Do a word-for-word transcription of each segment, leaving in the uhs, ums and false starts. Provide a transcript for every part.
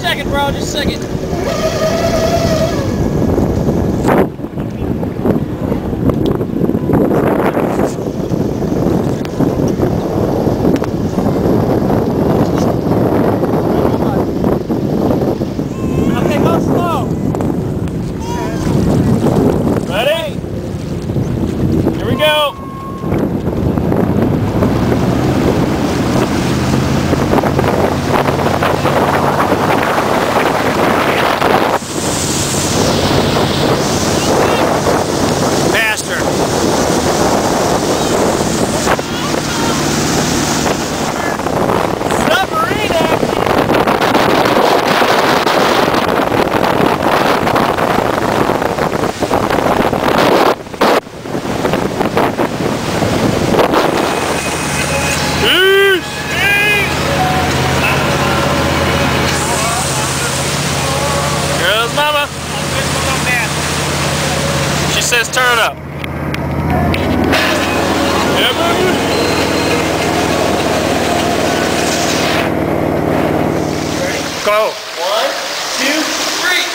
second, bro. Just a second. Okay, go slow. Ready? Here we go. Mama. She says turn it up. Yeah, baby. Ready? Go. One, two, three.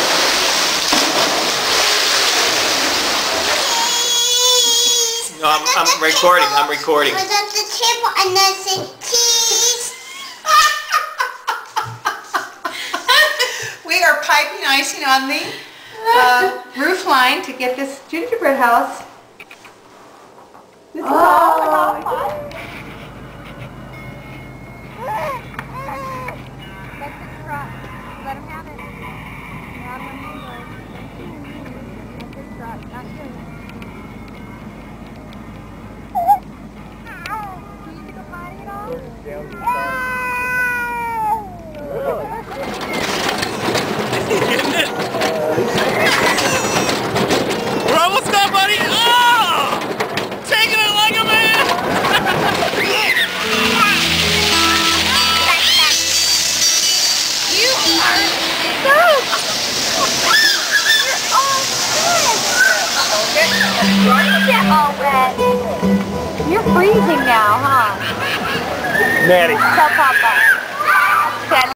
No, I'm, I'm recording. I'm recording. I was at the table and I said cheese. We are piping icing on the uh, roof line to get this gingerbread house. This is all about Let the truck. Let him have it. Now I'm going to Let the truck. Not good. Do you need to go potty at all? We're almost done, buddy. Oh! Taking it like a man. You are so... You're all wet. Get all wet. You're freezing now, huh? Maddie. Tell Papa.